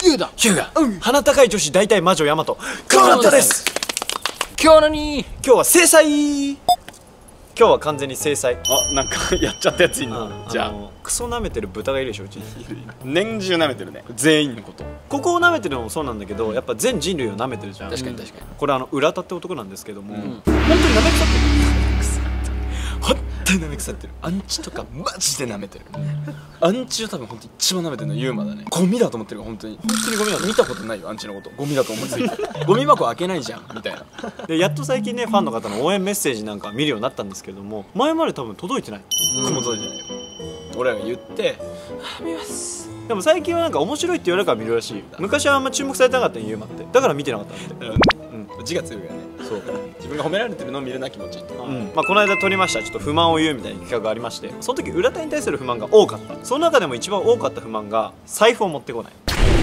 ユウだ。 ヒューガ、鼻高い女子大体魔女ヤマトクロナッタです。 今日のに今日は制裁。今日は完全に制裁。 あ、なんかやっちゃったやついんの。じゃあクソ舐めてる豚がいるでしょうちに。 年中舐めてるね、全員のこと。 ここを舐めてるのもそうなんだけど、やっぱ全人類を舐めてるじゃん。 確かに確かに。 これ浦田って男なんですけども、本当に舐め腐ってる。本当に舐め腐ってる。 アンチとかマジで舐めてる。アンチを多分本当一番舐めてるのユーマだね。ゴミだと思ってるから本当に。 本当にゴミだと見たことないよアンチのこと。ゴミだと思いすぎて。ゴミ箱開けないじゃんみたいな。 でやっと最近ねファンの方の応援メッセージなんか見るようになったんですけども、前まで多分届いてない。 雲届いてないよ。俺らが言って見ます。 でも最近はなんか面白いって言われるから見るらしい。昔はあんま注目されてなかったんユーマって。だから見てなかったんで。 字が強いからね。 そう自分が褒められてるのを見るな気持ちいいと。 まあこの間撮りましたちょっと不満を言うみたいな企画がありまして、その時浦田に対する不満が多かった。その中でも一番多かった不満が財布を持ってこない。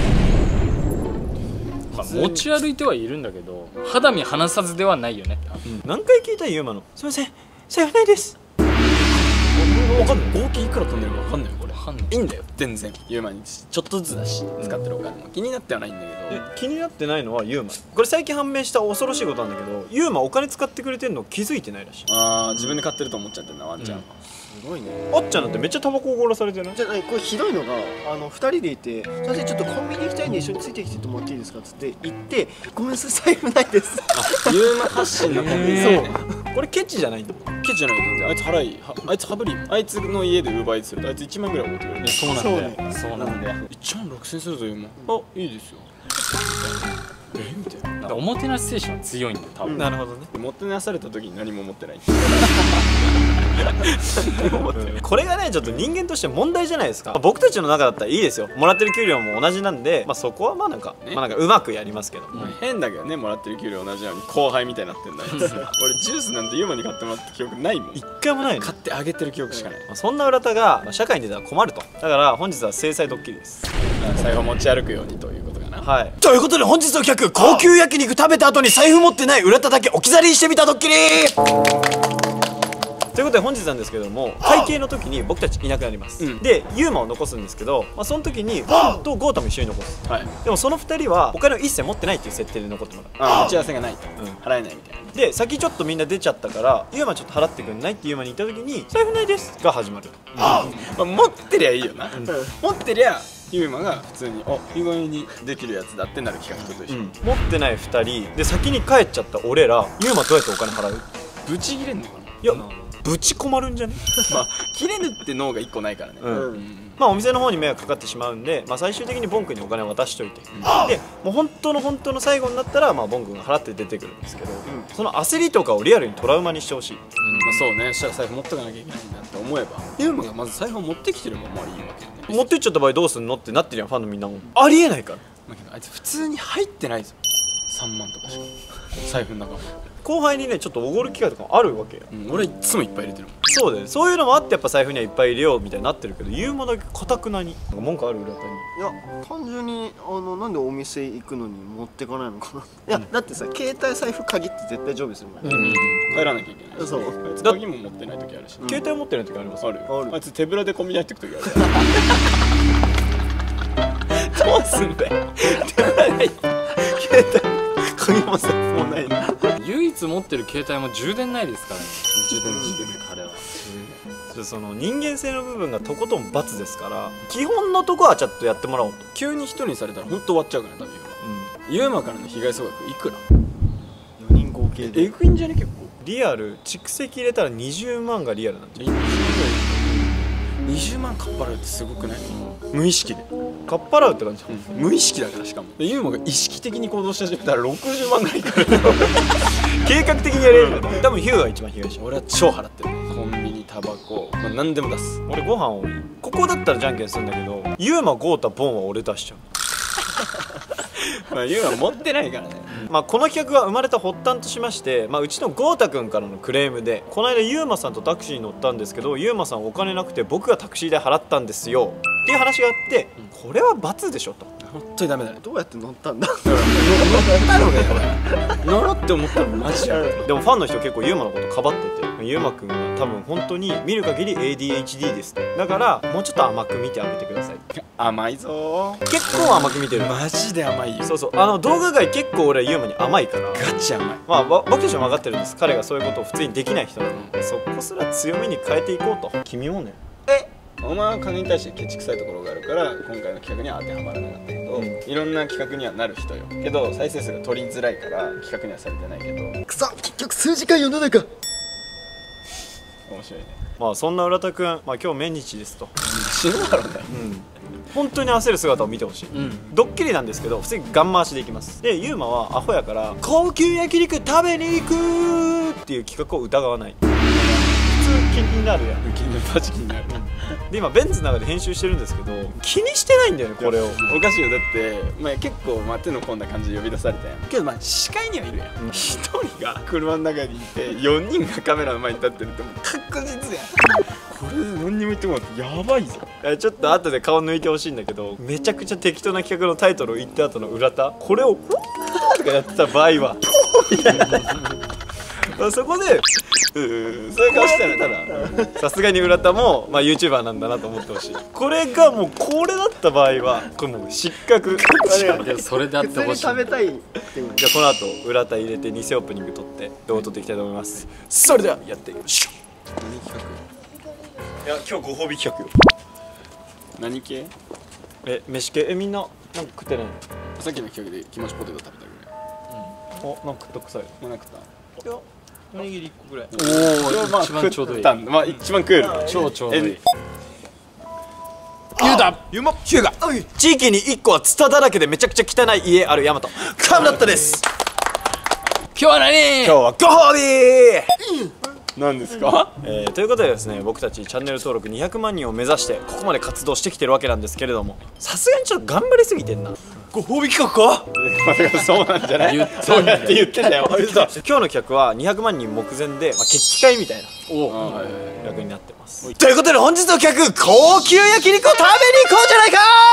持ち歩いてはいるんだけど肌身離さずではないよね。 何回聞いたユーマの「すいません財布ないです」。 分かんない。合計いくら飛んでるか分かんないよこれ。 わかんない。 いいんだよ全然。ユーマにちょっとずつだし使ってるお金も気になってはないんだけど。 気になってないのはユーマ。これ最近判明した恐ろしいことなんだけど、ユーマお金使ってくれてるの気づいてないらしい。 ああ、自分で買ってると思っちゃってるなワンちゃん。 すごいね。 あっちゃんなんてめっちゃタバコおごらされてない？ じゃあこれひどいのが2人でいて「先生ちょっとコンビニ行きたいんで一緒についてきてもらっていいですか?」っつって行って「ごめんなさい財布ないです」。 ユーマ発信のコンビニ。 そうこれケチじゃないんだ。 ケチじゃないよ全然。あいつ払いあいつ羽振り。あいつの家でウーバーイーツするとあいつ1万ぐらいおごってくれる。 そうなんだよ。そうなんだよ。 1万6000するぞユーマ。あ、いいですよ。みたいな。 おもてなし精神は強いんだよ多分。 なるほどね。 もてなされた時に何も持ってない。 これがねちょっと人間として問題じゃないですか。僕たちの中だったらいいですよ。もらってる給料も同じなんで、まあそこはまあなんかうまくやりますけど。 変だけどね、もらってる給料同じなのに後輩みたいになってんだよ。俺ジュースなんてユーマに買ってもらった記憶ないもん。 一回もないの。 買ってあげてる記憶しかない。 そんな浦田が社会に出たら困ると。だから本日は制裁ドッキリです。 財布を持ち歩くようにということかな。 はい。ということで本日の企画、高級焼肉食べた後に財布持ってない浦田だけ置き去りにしてみたドッキリ。ということで本日なんですけども、会計の時に僕たちいなくなります。でユーマを残すんですけど、その時にファンとゴータも一緒に残す。でもその2人はお金を一切持ってないっていう設定で残ってもらう。 打ち合わせがないと払えないみたいな。 で先ちょっとみんな出ちゃったからユーマちょっと払ってくんないってユーマに言った時に財布ないですが始まる。 持ってりゃいいよな。持ってりゃユーマが普通に意外にできるやつだってなる企画と一緒。 持ってない2人で先に帰っちゃった俺ら、ユーマどうやってお金払う？ ブチ切れんのかな。 いやぶち困るんじゃね？ まあ切れるって脳が1個ないからね。 まあお店の方に迷惑かかってしまうんで、最終的にボン君にお金を渡しといて、でもう本当の最後になったらボン君が払って出てくるんですけど、その焦りとかをリアルにトラウマにしてほしい。 そうね。したら財布持っとかなきゃいけないんだって思えば、ユーマがまず財布を持ってきてればまあいいわけよね。 持ってっちゃった場合どうすんのってなってるやんファンのみんなも。ありえないから。 あいつ普通に入ってないぞ。3万とかしか財布の中も。 後輩にねちょっとおごる機会とかもあるわけよ。 俺いつもいっぱい入れてるもん。 そうだよ。そういうのもあってやっぱ財布にはいっぱい入れようみたいになってるけど、ユーマだけかたくなに文句ある浦田に。 いや単純になんでお店行くのに持ってかないのかな。いやだってさ携帯財布鍵って絶対常備するもんね。 帰らなきゃいけない。 そうあいつ鍵も持ってない時あるし。 携帯持ってない時あります。 あるある。 あいつ手ぶらでコンビニ入ってく時ある。 どうすんだよ。携帯鍵も財布もないの。 唯一持ってる携帯も充電ないですからね。 充電彼は。 その人間性の部分がとことん×ですから、基本のとこはちょっとやってもらおうと。 急に人にされたら本当終わっちゃうから多分ユーマからの被害総額いくら 4人合計でえぐいんじゃね結構。 リアル蓄積入れたら20万がリアルなんじゃん。 20万かっ払うってすごくない？無意識でかっぱらうって感じ。 無意識だから。しかもユーマが意識的に行動し始めたら60万ぐらいいくる。 計画的にやれるんだ。多分ヒューが一番被害者。 俺は超払ってる。コンビニタバコ何でも出す。 俺ご飯多い。ここだったらじゃんけんするんだけど、ユーマゴータボンは俺出しちゃう。 ユーマ持ってないからね。 この企画が生まれた発端としまして、うちのゴータくんからのクレームで、この間ユーマさんとタクシーに乗ったんですけど、ユーマさんお金なくて僕がタクシー代払ったんですよっていう話があって、これは罰でしょと。 本当にダメだね。 どうやって乗ったんだ。 乗ったのがやばい。乗ろって思ったらマジやばい。 でもファンの人結構ユーマのことかばってて、ユーマくんは多分本当に見る限り ADHD ですって。だからもうちょっと甘く見てあげてくださいって。 甘いぞー。 結構甘く見てる。 マジで甘いよ。 そうそう、動画界結構俺はユーマに甘いから、 ガチ甘い。 まあ僕たちも分かってるんです。彼がそういうことを普通にできない人なので、そこすら強みに変えていこうと。君もね。 お前は金に対してケチくさいところがあるから今回の企画には当てはまらなかったけど、いろんな企画にはなる人よ。けど再生数が取りづらいから企画にはされてないけど、 くそ結局数時間世の中。 面白いね。 まあそんな浦田くん、まあ今日命日ですと。 死ぬだろうね。 本当に焦る姿を見てほしい、ドッキリなんですけど普通にガン回しでいきます。でユーマはアホやから高級焼肉食べに行くっていう企画を疑わない。普通気になるやん。 マジ気になる。 で今ベンツの中で編集してるんですけど気にしてないんだよねこれを。 おかしいよ。だってまあ結構手の込んだ感じで呼び出されたやん。けどまあ視界にはいるやん。一人が車の中にいて4人がカメラの前に立ってるってもう確実やん。これで何にも言ってもらってやばいぞ。 ちょっと後で顔抜いてほしいんだけど、めちゃくちゃ適当な企画のタイトルを言った後の浦田、これをフォーとかやってた場合はそこでそういう顔してたらさすがに浦田も、まあ、YouTuber なんだなと思ってほしい。これがもうこれだった場合はこれもう失格。 それであっ普通にてほしい。 食べたいっていう。 じゃあこの後浦田入れて偽オープニング撮って動画撮っていきたいと思います。それではやっていきましょう。 何企いや今日ご褒美企画よ。 画？何系？ 飯系。みんななんか食ってないの？ さっきの企画でキマチポテト食べたぐらい。 おなんか食ったくさい。 もうなくた。 いやおにぎり1個ぐらい。 おお、 まあ一番ちょうどいい。 まあ一番クール。 超ちょうどいい。 ユーガ地域に1個はツタだらけでめちゃくちゃ汚い家あるヤマトカンラッタです。 今日は何？ 今日はご褒美何ですか？ ということでですね、僕たちチャンネル登録200万人を目指してここまで活動してきてるわけなんですけれども、さすがにちょっと頑張りすぎてんな。ご褒美企画か？ そうなんじゃない？そうやって言ってたよ。 今日の企画は200万人目前で、決起会みたいな企画になってます。ということで本日の企画、高級焼肉を食べに行こうじゃないか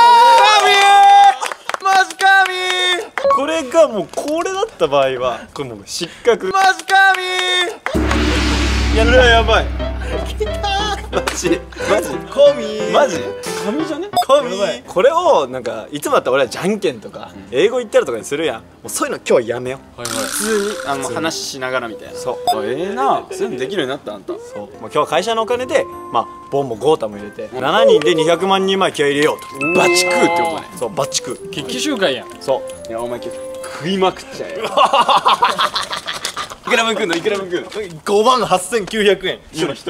ー。マジかみー。これがもうこれだった場合はこれもう失格。マジかみー。やるやばい。マジコミマジ神じゃね？ コミこれをなんかいつもだったら俺はじゃんけんとか英語言ったらとかにするやん。もうそういうの今日はやめよう。 普通に話しながらみたいな。 そうそういうのできるようになったあんた。 そう、今日は会社のお金でボンもゴータも入れて7人で200万人前気合い入れようと。 バチ食うってことね。 そうバチ食う。 決起集会やん。 そういやお前今日食いまくっちゃえよ。いくら分食うの？いくら分食うの 5万8900円。 一人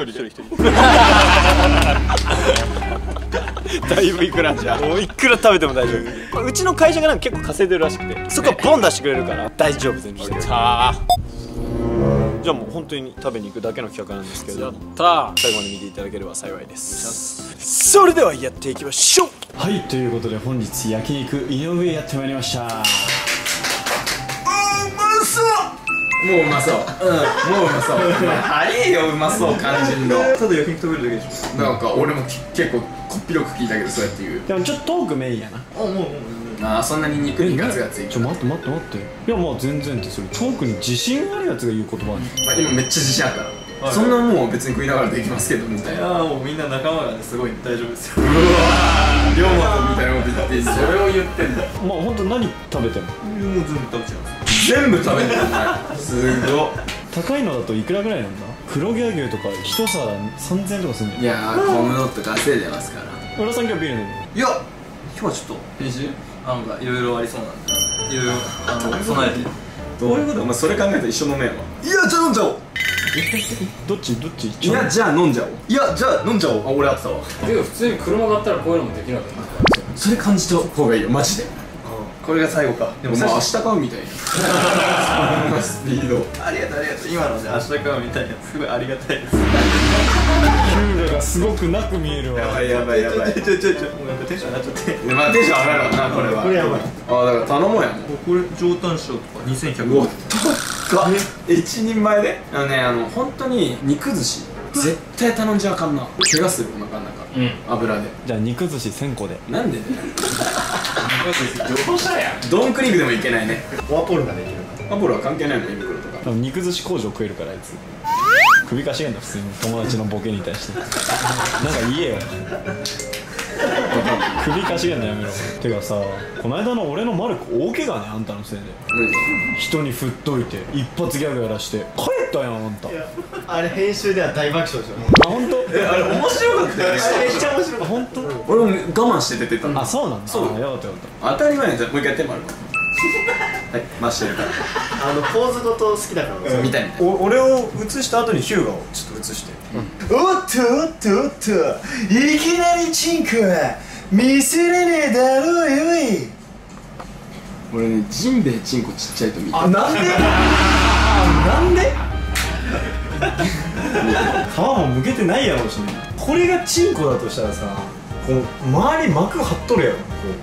だいぶいくらんじゃん。 もういくら食べても大丈夫。うちの会社がなんか結構稼いでるらしくて、そこはボン出してくれるから大丈夫全然。じゃあもう本当に食べに行くだけの企画なんですけれども、 た最後まで見ていただければ幸いです。それではやっていきましょう。 はい、ということで本日焼肉井上やってまいりました。 もううまそう。もううまそう。早いようまそう感じんの。 ただ焼肉食べるだけでしょ。 なんか俺も結構こっぴどく聞いたけどそうやって言う。 でもちょっとトークメインやな。 ああそんなに肉にガツガツいく。 待っていやまあ全然ってそれトークに自信あるやつが言う言葉に今めっちゃ自信あったの。そんなもう別に食いながらできますけどみたいな。 もうみんな仲間がねすごい大丈夫ですよ。 龍馬君みたいなこと言ってそれを言ってんだ。 まあ本当何食べてももう全部食べちゃいます。 全部食べてる。すごい。 高いのだといくらぐらいなんだ。黒毛和牛とか一皿3000円とかするんじいやーコムドット稼いでますから。 ゃん。浦さん今日ビール飲む？ いや、今日はちょっと編集なんかいろいろありそうなんで、いろいろ備えて。 どういうこと？お前それ考えたら一緒飲めんわ。 いや、じゃあ飲んじゃおう。 どっちいやじゃあ飲んじゃおう。 いや、じゃあ飲んじゃおう。あ、俺あったわ。 てか普通に車買ったらこういうのもできなかった。 それ感じた方がいいよマジで。 これが最後か。でももう明日買うみたいな。スピード。 ありがとうありがとう。今ので明日からみたいなすごいありがたいです。 ヒューガがすごくなく見えるわ。 やばい。 ちょもうなんかテンション上がっちゃって。 まあテンション上がるわなこれは。 これやばい。 あだから頼もうやもう。 これ上タン塩とか2100 うわ高っ。一人前で本当に肉寿司絶対頼んじゃあかんな。怪我するお腹の中。油で。 じゃあ肉寿司1000個で。 なんでね。ドンクリークでもいけないね。 ワポルができる。 アポロは関係ないの胃袋とか。 多分肉寿司工場食えるからあいつ首かしげんだ普通に友達のボケに対してなんか言えよ。 首かしげんのやめろ。てかさ、この間の俺のマルコ大怪我ね、あんたのせいで。人に振っといて一発ギャグやらして帰ったやん、あんた。 あれ編集では大爆笑でしょ。 あ、本当？ あれ面白かったよね。 めっちゃ面白い。 本当？ 俺も我慢して出てたの。 あ、そうなんだ。そう。よかったよかっ当たり前やん。じゃあもう一回やってもらうか。はい、回してるからポーズごと好きだからみたいな。 俺を映した後にヒューガをちょっと映して、おっとおっとおっと、いきなりチンコは見せれねえだろうよい。 俺ね、ジンベエチンコちっちゃいと見た。 なんでなんで皮もむけてないやろうしね。これがチンコだとしたらさ、こう周り膜張っとるやろ。こ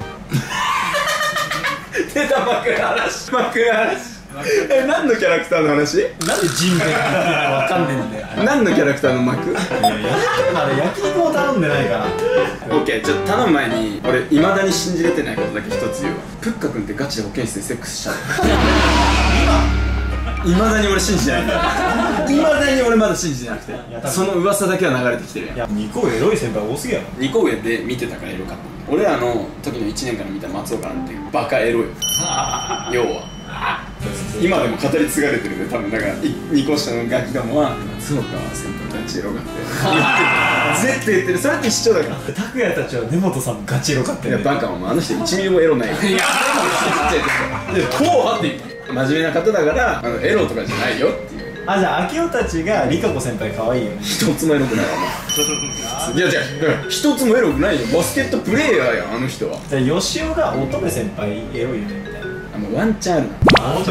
出た枕嵐。枕嵐。何のキャラクターの話？ うなんでジンベエってわかんねえんだよ。 何のキャラクターの幕？ あれ焼肉も頼んでないから。 オッケー、ちょっと頼む前に俺いまだに信じれてないことだけ一つ言うわ。プッカ君ってガチで保健室でセックスしたの？いまだに俺信じてないんだ。いまだに俺まだ信じてなくて、その噂だけは流れてきてるやん。 いや、2個エロい先輩多すぎやろ。 2個上で見てたからエロかった。俺らの時の1年間の見た松岡なんてバカエロよ。要は今でも語り継がれてるんで、多分だから2個下のガキどもは松岡先輩ガチエロかって絶対言ってる。それって一緒だから。 拓哉たちは根本さんもガチエロかったよね。 いやバカもあの人1ミリもエロないよ。いやこうはって真面目な方だからエロとかじゃないよっていう。 あ、じゃあ秋代たちがリカ子先輩可愛いよね。 一つもエロくないわお前。いや違う、一つもエロくないよ。バスケットプレーヤーやんあの人は。 じゃあ吉尾が乙女先輩エロいよねみたいな。 ワンチャンあるな。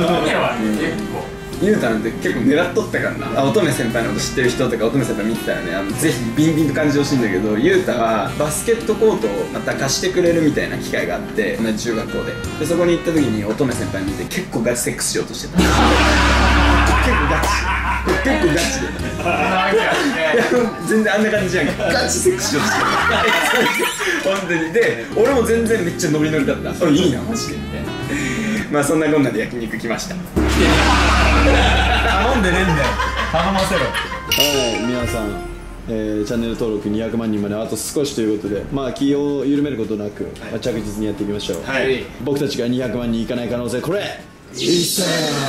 ゆうたなんて結構狙っとったからな。乙女先輩のこと知ってる人とか乙女先輩見てたらね、ぜひビンビンと感じてほしいんだけど、ゆうたはバスケットコートをまた貸してくれるみたいな機会があって、同じ中学校でそこに行った時に乙女先輩見て結構ガチセックスしようとしてた。結構ガチで全然あんな感じじゃん。ガチセックスしようとしてた本当に。で俺も全然めっちゃノリノリだった。いいなマジでみたいな。まあそんなこんなで焼肉来ました。 頼んでねえんだよ。頼ませろ。 た。はい、皆さん、チャンネル登録200万人まであと少しということで、まあ気を緩めることなく、まあ着実にやっていきましょう。 はい。 僕たちが200万人いかない可能性、これ一切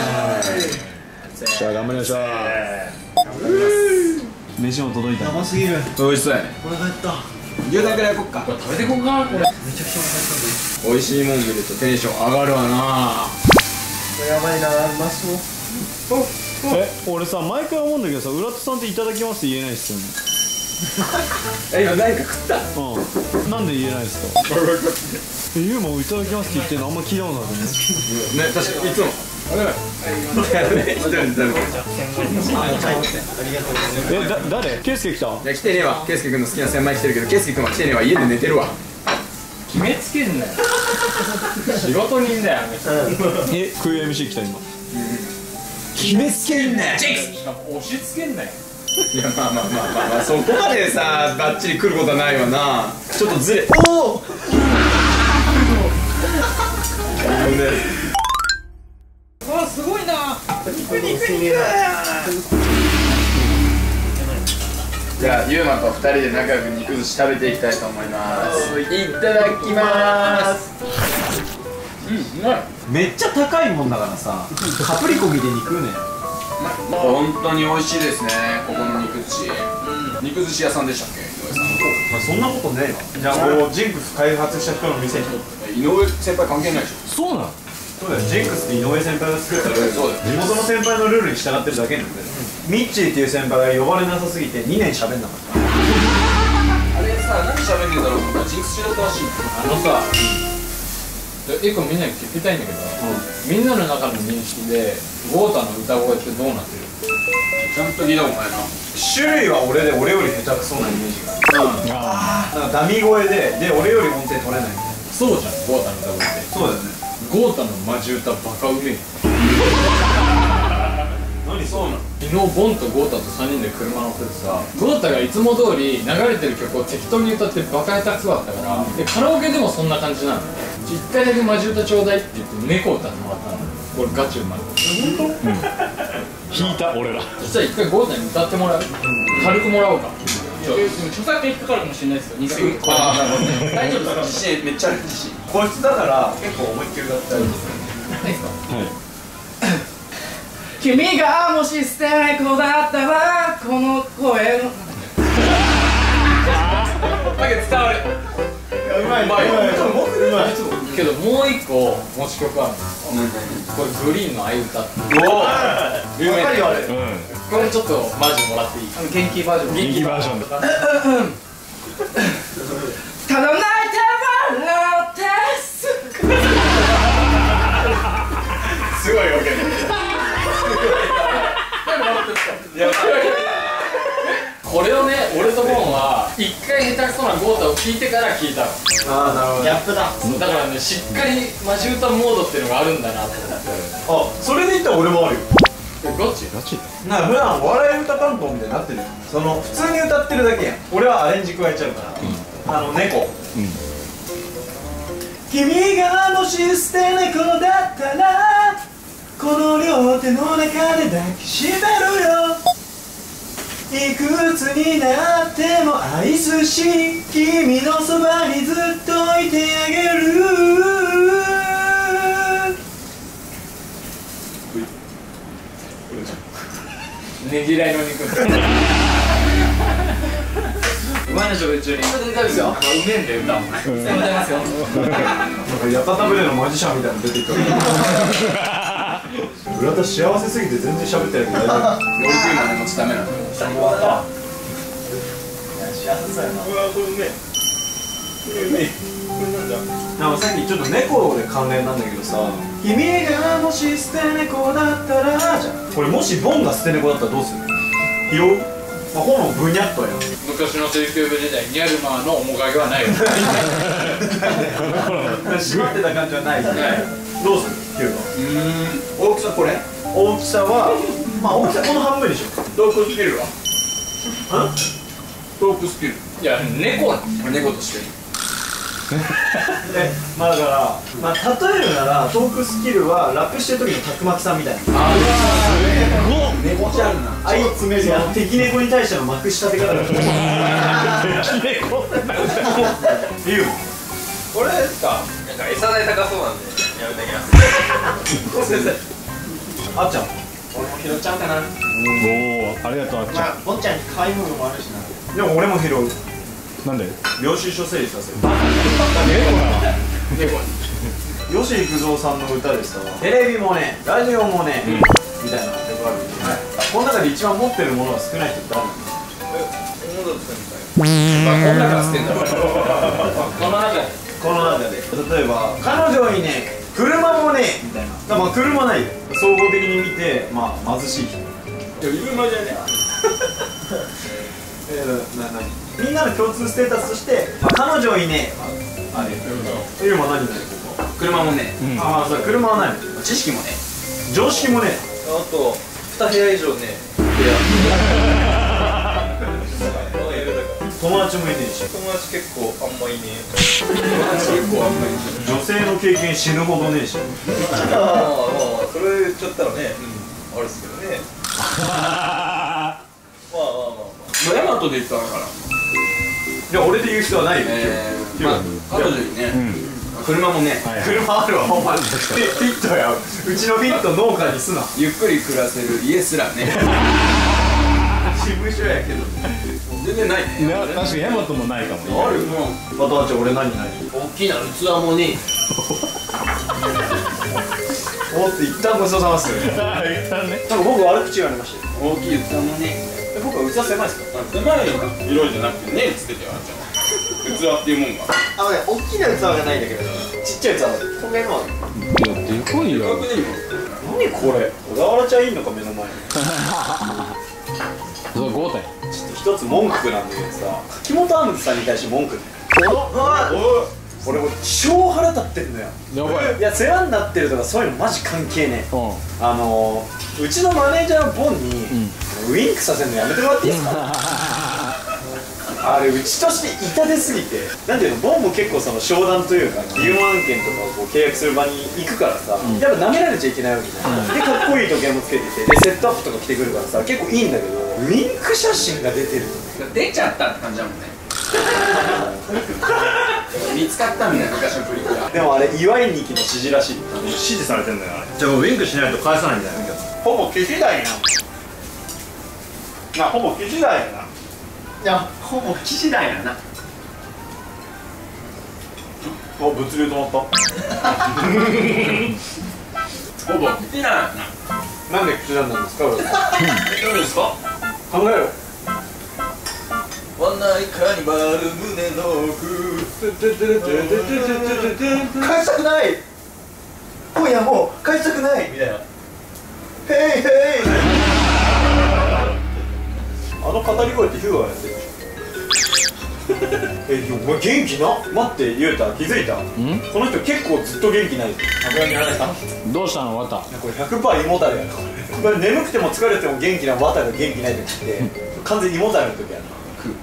さあ頑張りましょう。飯も届いた。 やばすぎる。 美味しそうやね。 これがやった。 牛タンから焼こっか。 食べてこうかなこれ。 美味しいもん見るとテンション上がるわな。 これやばいな、うまそう。 俺さ毎回思うんだけどさ、浦田さんっていただきますって言えないっすよね。 今何か食った？ うん、なんで言えないですか？ユウもいただきますって言ってるのあんま聞いたことないね。 確かにいつも誰？ケイスケ来た？ いや来てねえわ。ケイスケ君の好きな千枚来てるけど、ケイスケ君は来てねえわ。家で寝てるわ。 決めつけんなよ。仕事人だよ。 クー MC 来た今。 決めつけんね。 押し付けんなよ。 いやまあそこまでさバッチリ来ることはないわな。ちょっとずれ。おお。 わすごいな。肉。 じゃあユーマと2人で仲良く肉寿司食べていきたいと思います。いただきます。 うまい。 めっちゃ高いもんだからさ、カプリコみで肉ね。 本当に美味しいですね、ここの肉寿司。肉寿司屋さんでしたっけ、井上さん。 まあそんなことねえわ。じゃあもうジンクス開発した人の店に。 井上先輩関係ないでしょ。 そうなの。 そうだよ、ジンクスって井上先輩が作ったルール。 そうだよ。 地元の先輩のルールに従ってるだけなんだよ。ミッチーっていう先輩が呼ばれなさすぎて2年喋んなかった。 あれさ、何喋ってんだろうと思ったらジンクス中だったらしい。 さ、一個みんなに聞きたいんだけど、みんなの中の認識でゴータの歌声ってどうなってる？ ちゃんと聞いたことないな。 種類は俺より下手くそなイメージがある。なんかダミ声で俺より音程取れないみたいな。 そうじゃん、ゴータの歌声って。 そうだよね。 ゴータのマジ歌バカうめえ。 何そうなの？ 昨日ボンとゴータと3人で車乗っててさ、ゴータがいつも通り流れてる曲を適当に歌ってバカ下手くそだったから、でカラオケでもそんな感じなの。一回だけマジ歌ちょうだいって言って猫歌ってもらったの。これガチうまい。本当？ 引いた俺ら。 そしたら一回ゴータに歌ってもらう。軽くもらおうか。 著作権引っかかるかもしれないですよ。2世大丈夫ですか？ 自信めっちゃある自信。こいつだから結構思いっきり歌ってある。 ないですか？君がもし捨て猫だったらこの声のだけど伝わる。 うまい。 けどもう一個持ち曲あるんです。これグリーンの相歌って。 おお。 わかるよあれ。 これちょっとマジもらっていい？元気バージョン。 元気バージョンでただ泣いて笑ってすごいわけね。これをね、俺とボンは一回下手くそなゴータを聞いてから聞いたの。 ああなるほど。ギャップだ。 だからね、しっかりマジ歌モードっていうのがあるんだなと思って。 あ、それで言ったら俺もあるよ。 どっち？ なんか普段笑い歌担当みたいになってるよ。その普通に歌ってるだけやん。俺はアレンジ加えちゃうから、猫、君がもし捨て猫だったらこの両手の中で抱きしめるよ。いくつになっても愛すし君のそばにずっといてあげる。 ねぎらいの肉。うまいの食べ中に。歌ですよ。うめえんで歌。歌いますよ。 屋形船のマジシャンみたいなの出てきた。浦田幸せすぎて全然喋ってないけど大丈夫？ 料理食いまで持ちダメなの。 幸せだよな。うわこれうめえ。なんかさっきちょっと猫で関連なんだけどさ、君がもし捨て猫だったらじゃん。これもしボンが捨て猫だったらどうする？拾う？まあ、ほぼブニャッとやん。 昔の水球部時代、ニャルマーの面影はないよ。 閉まってた感じはないですね。どうする？拾うの？ 大きさこれ？ 大きさはまあ大きさこの半分でしょ。 トークスキルは？ トークスキル。 いや、猫猫として。 まあだから、まあ、例えるならトークスキルはラップしてる時のたくまきさんみたいな。 猫ちゃんな。 あいつめ敵猫に対してのまくし立て方が敵猫って何だ理由これですか？ なんか餌代高そうなんでやめてきます。 先生。 あっちゃん俺も拾っちゃうかな。 おお、ありがとうあっちゃまあぼっちゃんに可愛いものもあるしな。 でも俺も拾う。 ん。なんで？ 領収書整理させる。 猫。 吉幾三さんの歌でさ、テレビもねラジオもね、みたいな曲あるんですよね。この中で一番持ってるものが少ない人って誰？ まあこんなから捨てんだろ。 この中で例えば彼女いね車もねみたいな。まあ車ないよ。総合的に見てまあ貧しい人。 車じゃねみんなの共通ステータスとして、まあ、彼女いねあれユーマ何々ここ車もね。 ああそう車はないの。 知識もね。 常識もねあと2部屋以上ね友達もいねえし友達結構あんまいね女性の経験死ぬほどねえしまあそれ言っちゃったらねあれですけどねヤマトで言ったから。 いや俺で言う必要はないよ。 まあ彼女にね。車もね。 車あるわお前フィットやうちのフィット農家にすな。 ゆっくり暮らせる家すらね。 事務所やけど全然ないね。 確かにヤマトもないかも。 あるバターチ俺何大きな器もね。 おって一旦ごちそうさまっす。なんか僕悪口言われましたよ。 大きい器もね。 僕は器狭いですか？ 狭い色じゃなくてねっつってたよあんちゃん。器っていうもんが。 あのね大きな器がないんだけどちっちゃい器だ。これのでかいよ。 何これ小田原ちゃんいんのか目の前に。 そう5体。 ちょっと一つ文句なんだけどさ柿本アムズさんに対して文句ね。俺も超腹立ってんのよ。 やばい。 いや世話になってるとかそういうのマジ関係ねえ。うちのマネージャーボンにウインクさせるのやめてもらっていいですか？あれうちとして痛手すぎてなんていうのボンも結構その商談というか企業案件とかをこう契約する場に行くからさ、やっぱ舐められちゃいけないわけじゃん。でかっこいい時計もつけててでセットアップとか着てくるからさ結構いいんだけどウィンク写真が出てる。 出ちゃったって感じだもんね。見つかったみたいな昔のプリクラ。 でもあれ岩井ニキの指示らしい。 指示されてんだよあれ。じゃあウィンクしないと返さないんだよ。 ほぼ消し台な。ほぼ消し台やな。 いや、ほぼ騎士団やな。 お、物流止まった。 ほぼ騎士団やな。 なんで口なんなんですか、俺。 どうですか。 考えろ。 ワンナイカニバル胸の奥。 返したくない。今夜もう返したくないみたいな。ヘイヘイ。あの語り声ってヒューがやってるでしょ。お前元気な。待って、ゆうた気づいた。この人結構ずっと元気ない。油にやられた。 どうしたの、わた。 これ 100% 胃もたれやな。これ眠くても疲れても元気なわたが元気ない時って完全に胃もたれの時やな。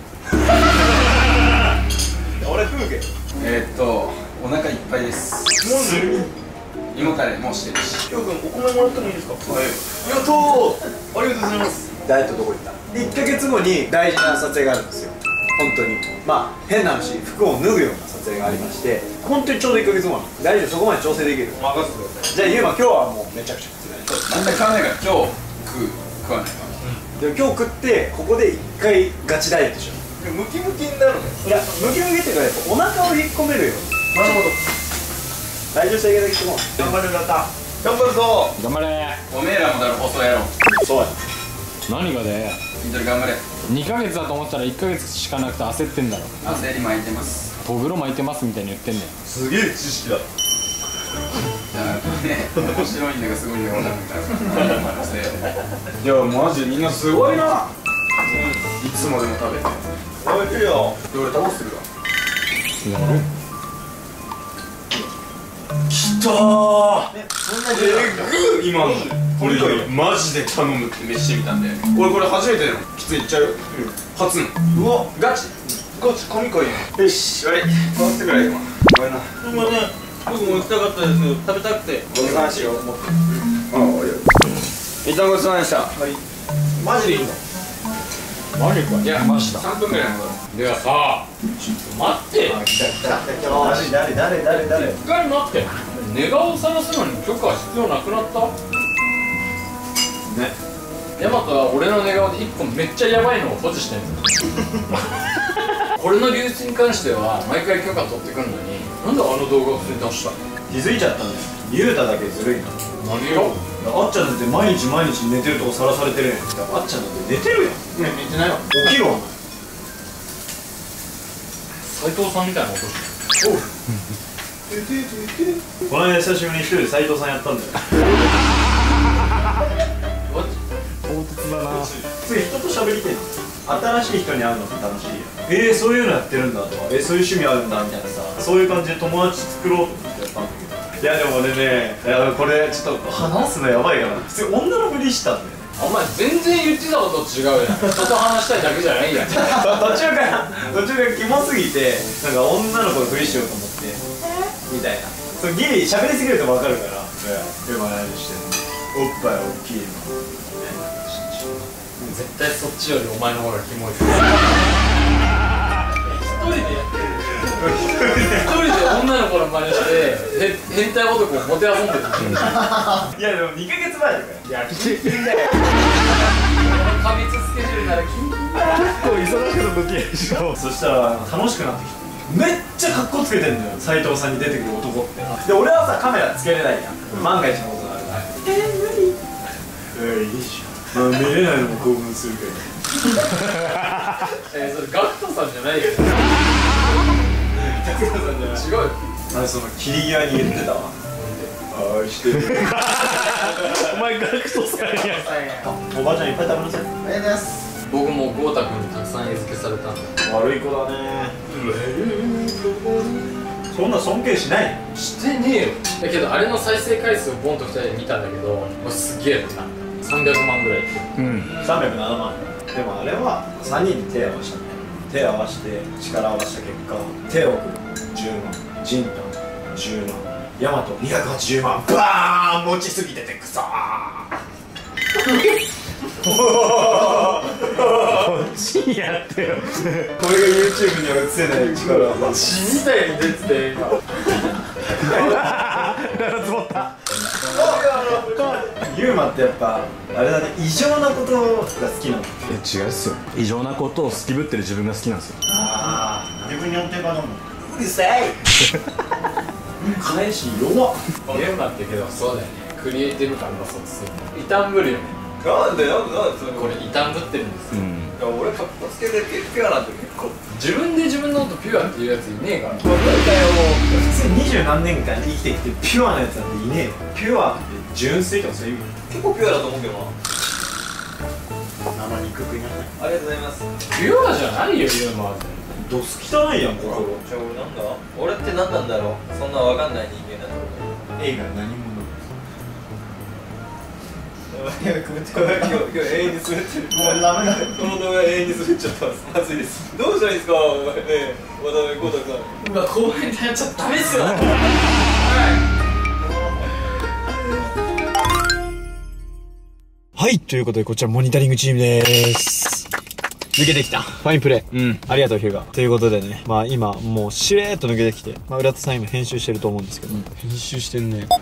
俺食うけど。 お腹いっぱいです。胃もたれもうしてるし。 きょうくん、お米もらってもいいですか。 やっとー、ありがとうございます。 ダイエットどこ行った。1ヶ月後に大事な撮影があるんですよ。本当にまあ変な話、服を脱ぐような撮影がありまして、本当にちょうど1ヶ月後なの。大丈夫、そこまで調整できる。 任せてください。 じゃあゆうま、今日はもうめちゃくちゃ食ってない。 なんだかんだから今日食わないか。 でも今日食ってここで1回ガチダイエットしよう。 ムキムキになるの。 いや、ムキムキっていうかやっぱお腹を引っ込めるよ。なるほど。体重制限的も頑張る方。 頑張るぞ。 頑張れ。 おめえらもだろ、細野郎。 そうや。 何がで。 筋トレ頑張れ。 2ヶ月だと思ったら1ヶ月しかなくて焦ってんだろ。 焦り巻いてます。 とぐろ巻いてますみたいに言ってんねん。 すげえ知識だ。 だからね、面白いんだがすごいんだが分かんないから。 いやマジみんなすごいな。いつまでも食べて。 おいしいよ。 俺倒してるわ。 きたー。今の俺マジで頼むって飯してみたんで。俺これ初めての。きついっちゃうよ。初の。 うわ、 ガチ。 ガチ神回や。 よし、終わり。倒してくれ今。ごめんな。 僕も行きたかったです。食べたくて。 ごちそうしよう。あ、終わりよ。一旦ごちそうでした。 マジでいいの。 マジか。 いや、 マジだ。 3分ぐらい戻る。 ではさ、ちょっと待って。 誰一回待って。寝顔を探すのに許可は必要なくなったね。 ヤマトは俺の寝顔で1個めっちゃヤバいのを保持してんの。これの流出に関しては毎回許可取ってくんのに、なんであの動画を普通に出したの。 気づいちゃったんだよ。ゆうただけずるいな。 何が。 あっちゃんだって毎日寝てるとこさらされてるやん。あっちゃんだって寝てるやん。 ね、見てないわ。 起きろ。 斉藤さんみたいな音してる。 この間久しぶりに一人で斉藤さんやったんだよ。 唐突だな。 次人と喋りてんの。新しい人に会うのって楽しいやん。そういうのやってるんだとか、そういう趣味あるんだみたいなさ、そういう感じで友達作ろうと思ってやったんだけど。いやでも俺ね、これちょっと話すのやばいから、普通女のふりしたんだよ。 お前全然言ってたこと違うやん。人と話したいだけじゃないやん。 途中からキモすぎて、なんか女の子のふりしようと思ってみたいな。そうギリ喋りすぎると分かるから。今何してんの。おっぱい大きいの。 絶対そっちよりお前の方がキモい。一人で女の子の真似して変態男をもてあそんでる。 いやでも2ヶ月前だから。いやキンキンだよ。 過密スケジュールならキンキンだよ。 結構忙しくな時でしょ。 そしたら楽しくなってきて、めっちゃカッコつけてんのよ、斉藤さんに出てくる男って。で俺はさカメラつけれないやん、万が一のことがあるから。無理。いいじゃん。見れないのも興奮するけど。 それガクトさんじゃないよ。ガクトさんじゃない。違うよ。 その切り際に言ってたわ。ああしてる。 お前ガクトさんや。 おばあちゃんいっぱい食べなさい。ありがとうございます。 僕も豪太君にたくさん餌付けされたんだ。 悪い子だね。そんな尊敬しない。 してねえよ。だけどあれの再生回数をボンと2人で見たんだけど、すげえな。300万ぐらい。 307万。でもあれは3人で手を合わせたね。手を合わせて力を合わせた結果、手を10万、ジンタン10万、ヤマト280万。バーン持ちすぎててくそー。 深夜やってよ。 これが YouTube には映せない力。 血みたいに出てて今つぼった。 ユーマってやっぱあれだね、異常なことが好きなの。 違うっすよ。異常なことを好きぶってる自分が好きなんですよ。 ああ、自分によってかどうも。 うるさい。 返し弱っ。ゲームだってけどそうだよね、クリエイティブ感出そうとするの傷んぶるよね。 なんでそれこれ傷んぶってるんですよ。 いや俺かっこつけでピュアなんて結構自分で自分のことピュアっていうやついねえから。 普通に20何年間生きてきてピュアなやつなんていねえよ。ピュアって純粋とかそういう意味。 結構ピュアだと思うけどな。 生憎くいなさい。 ありがとうございます。 ピュアじゃないよユーマは。 どす汚いやん心。 じゃあ俺なんだ俺って何なんだろう。そんなわかんない人間なんだろう。 映画何者。 今日永遠に滑ってる。もうダメだ。この動画永遠に滑っちゃったんです。まずいです。どうしたらいいですかねえ、渡辺光太さん。 うわ公園でやっちゃダメっすよ。 はい、ということでこちらモニタリングチームでーす。抜けてきたファインプレー、ありがとうヒューガ。ということでね、まあ今もうしれーっと抜けてきて、まあ、浦田さん今編集してると思うんですけど、 編集してんね。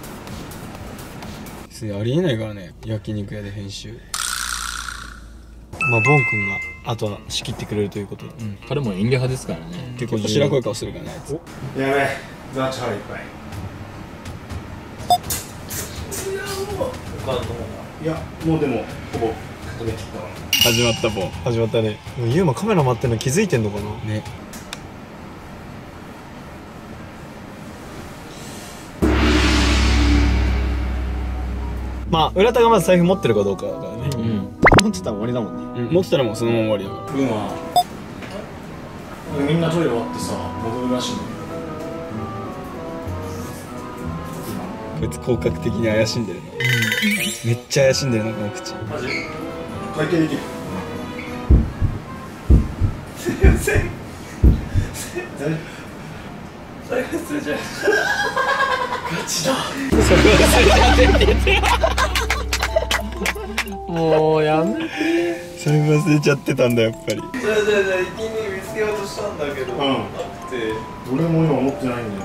ありえないからね、焼肉屋で編集。 まあボン君があとは仕切ってくれるということで、 彼も演技派ですからね。 結構白濃い顔するからね、あいつ。 やべえ、ザーチ腹いっぱい。いや、もうでもほぼ食べきったわ。 始まったもん。 始まったね。でもユーマカメラ回ってるの気づいてんのかなね。 まあ浦田がまず財布持ってるかどうかだからね。持ってたら終わりだもんね。 持ってたらもうそのまま終わりだから。 ブンはみんなトイレ終わってさ戻るらしいんだこいつ広角的に怪しんでるな。めっちゃ怪しんでるなこの口。 マジ会計できる。 すいません。それ忘れちゃう。ガチだ。それ忘れちゃってって言って。 もうやめて。 それ忘れちゃってたんだやっぱり。じゃあ一気に見つけようとしたんだけど、なくて。 俺も今持ってないんだよな。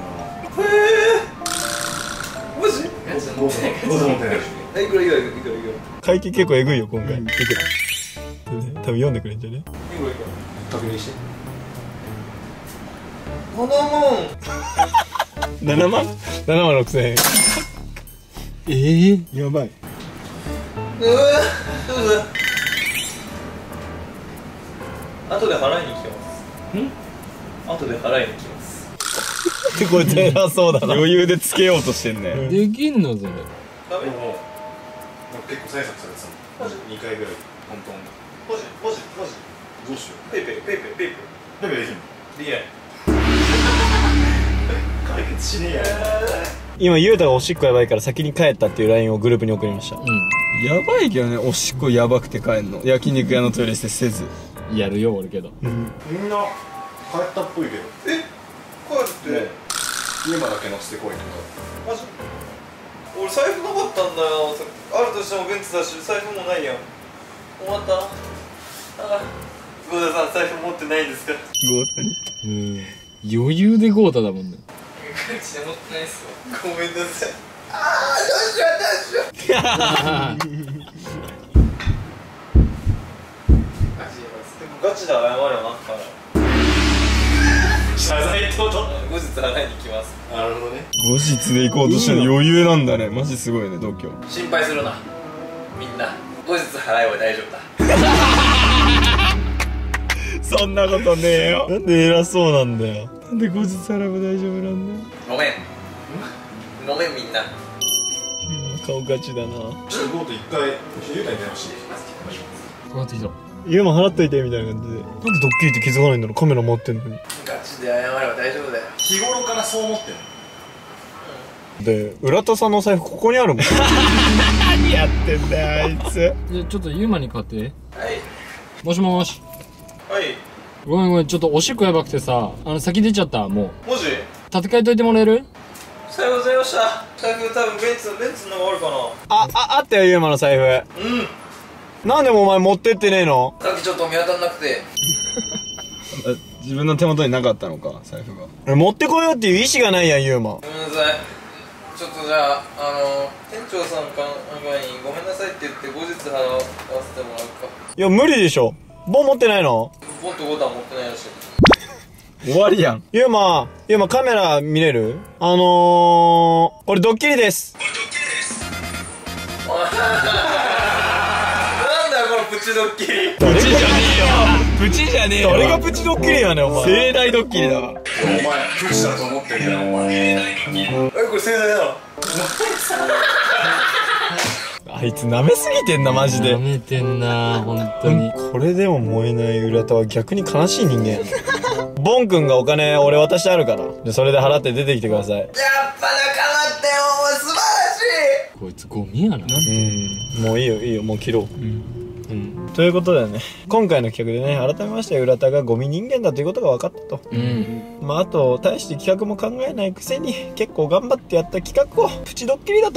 マジ？ どうぞ持ってないし。 いくら。 会計結構えぐいよ今回。いくら？多分読んでくれんじゃね？ 確認して。 7万。7万 6,000円。 やばい。後で払いに来ます。後で払いに来ます。 ってこいつ偉そうだな。 余裕でつけようとしてんね。 できんのそれ。 ダメ。 もう結構催促されてたの。2回ぐらい本当に。 マジ。 どうしよう。 ペイペイ。 ペペできるの？ リアル。 解決しねえや。 今ゆうたがおしっこやばいから先に帰ったっていう LINE をグループに送りました。 やばいけどね、おしっこやばくて帰んの。焼肉屋のトイレしてせず。 やるよ俺けど。 みんな帰ったっぽいけど。 帰って家まだけ乗せてこいとか。 マジ？俺財布なかったんだよ。あるとしてもベンツだし財布もないやん。終わった。ゴータさん財布持ってないですか？ゴータに？ 余裕でゴータだもんね。 ガチで持ってないっすよ。ごめんなさい。どうしよう。ガチで謝ればなんか謝罪ってこと？ 後日払いに来ます。 なるほどね。 後日で行こうとしてる余裕なんだね。マジすごいね、同居。 心配するなみんな、後日払えば大丈夫だ。 そんなことねえよ。 なんで偉そうなんだよ。 なんで後日払えば大丈夫なんだよ。 ごめんみんな。 顔ガチだな。 ちょっとゴート一回ゆうたに電話して。 こうやってきた。 ユーマ払っといてみたいな感じで。なんでドッキリって気づかないんだろう。カメラ回ってんのに。 ガチで謝れば大丈夫だよ。 日頃からそう思ってるの？ で浦田さんの財布ここにあるもん。 何やってんだよあいつ。 じゃあちょっとユーマに買って。 はいもしもし。 はい。 ごめんちょっとおしっこやばくてさ、先出ちゃったもう。 文字立て替えといてもらえる？ 財布ございました。財布多分ベンツの方があるかな。 あったよユーマの財布。 なんでお前持ってってねえの？ さっきちょっと見当たんなくて。 自分の手元になかったのか、財布が。 持ってこようっていう意思がないやん、ユーマ。 ごめんなさい。ちょっとじゃあ、店長さんかなんかにごめんなさいって言って後日払わせてもらうか。 いや、無理でしょ。ボン持ってないの？ ボンとボタン持ってないらしい。 終わりやん。 ユーマカメラ見れる？これドッキリです。 なんだよこのプチドッキリ。 プチじゃねえよ。プチじゃねえよ。 誰がプチドッキリやねん、お前。 盛大ドッキリだわ。 お前プチだと思ってるけどお前。 これ盛大だろ。 あいつ舐めすぎてんな、マジで。 舐めてんな本当に。 これでも燃えない浦田は逆に悲しい人間やな。ボン君がお金俺渡してあるから。で、それで払って出てきてください。 やっぱ仲間ってお前素晴らしい。 こいつゴミやな。 もういいよ、もう切ろう。ということでね、今回の企画でね、改めまして浦田がゴミ人間だということが分かったと。まああと大して企画も考えないくせに結構頑張ってやった企画をプチドッキリだと。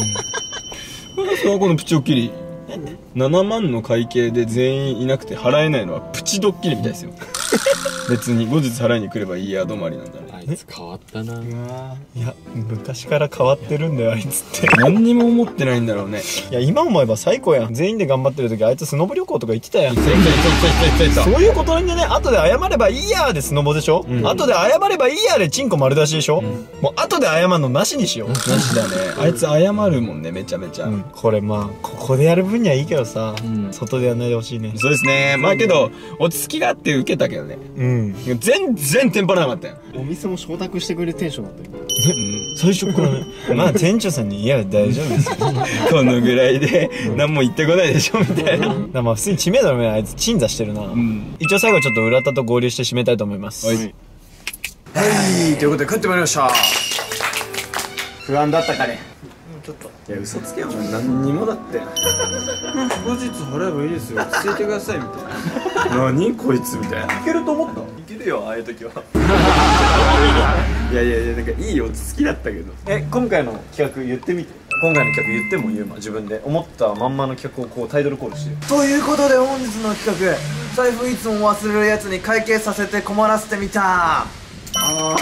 このプチドッキリ7万の会計で全員いなくて払えないのはプチドッキリみたいですよ。別に後日払いに来ればいいや止まりなんだね。 あいつ変わったな。 いや、昔から変わってるんだよあいつって。 何にも思ってないんだろうね。 いや、今思えば最高やん。全員で頑張ってる時あいつスノボ旅行とか行ってたやん。そういうことにね、後で謝ればいいやーでスノボでしょ、後で謝ればいいやーでチンコ丸出しでしょ、もう後で謝るのなしにしよう。 なしだね。あいつ謝るもんね、めちゃめちゃ。 これまあここでやる分にはいいけどさ、外でやんないでほしいね。 そうですね。まあけど落ち着きがあって受けたけどね。全然テンパらなかったよ。 お店も承諾してくれるテンションだったよ。 最初からね。まあ店長さんに「いや大丈夫ですよ」 このぐらいで何も言ってこないでしょみたいな。 だからまあ普通に知名度の上あいつ鎮座してるな。一応最後ちょっと浦田と合流して締めたいと思います。はい、ということで帰ってまいりました。不安だったかね。ちょっといや嘘つけよ、何にもだって後日払えばいいですよ、落ち着いてくださいみたいな。何こいつみたいな。いけると思った？いけるよ、ああいう時は。いやなんかいい落ち着きだったけど。今回の企画言ってみて。今回の企画言っても言うま、自分で思ったまんまの企画をこうタイトルコールして。 ということで本日の企画、財布いつも忘れるやつに会計させて困らせてみた。 ま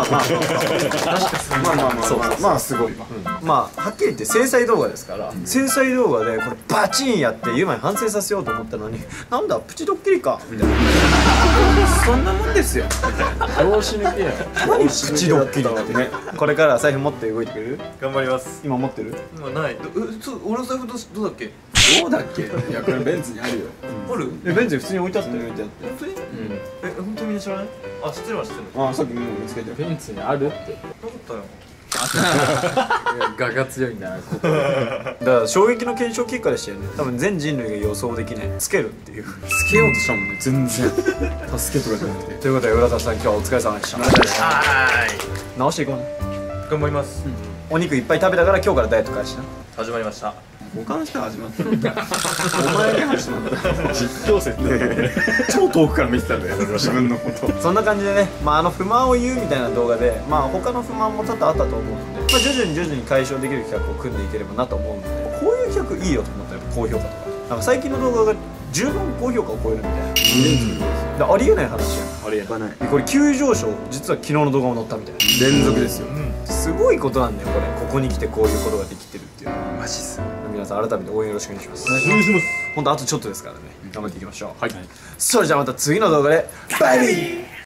あすごいわ。まあはっきり言って制裁動画ですから、制裁動画でこれバチンやってユーマに反省させようと思ったのに、なんだプチドッキリかみたいな。そんなもんですよみたいな。拍子抜けや。何プチドッキリってね。これから財布持って動いてくれる？頑張ります。今持ってる？ 今ない。俺の財布どうだっけ？ どうだっけ？いやこれベンツにあるよ。 ある？ ベンツ普通に置いてあったよ。 本当に？本当にみんな知らない？あ、知ってるわ知ってる。 あ、さっきもう見つけてる。 ベンツにあるって。 なかったよ。 我が強いんだな。 だから衝撃の検証結果でしたよね。多分全人類が予想できないつけるっていう。 つけようとしたもんね、全然。助けとかじゃなくて。 ということで浦田さん今日はお疲れ様でした。直していこうね。 頑張ります。 お肉いっぱい食べたから今日からダイエット開始な。 始まりました。 他の人始まった。 お前に始まった。 実況説で超遠くから見てたんだよ、自分のこと。 そんな感じでね、不満を言うみたいな動画で、他の不満も多々あったと思うので、徐々に解消できる企画を組んでいければなと思うので、こういう企画いいよと思ったら高評価とか、なんか最近の動画が十分高評価を超えるみたいな。ありえない話やん。 ありえない。 これ急上昇、実は昨日の動画も載ったみたいな。 連続ですよ。 すごいことなんだよこれ。ここに来てこういうことができてるっていうのは。 マジっす。 皆さん改めて応援よろしくお願いします。 お願いします。 本当あとちょっとですからね、頑張っていきましょう。はい、それじゃあまた次の動画でバイビー。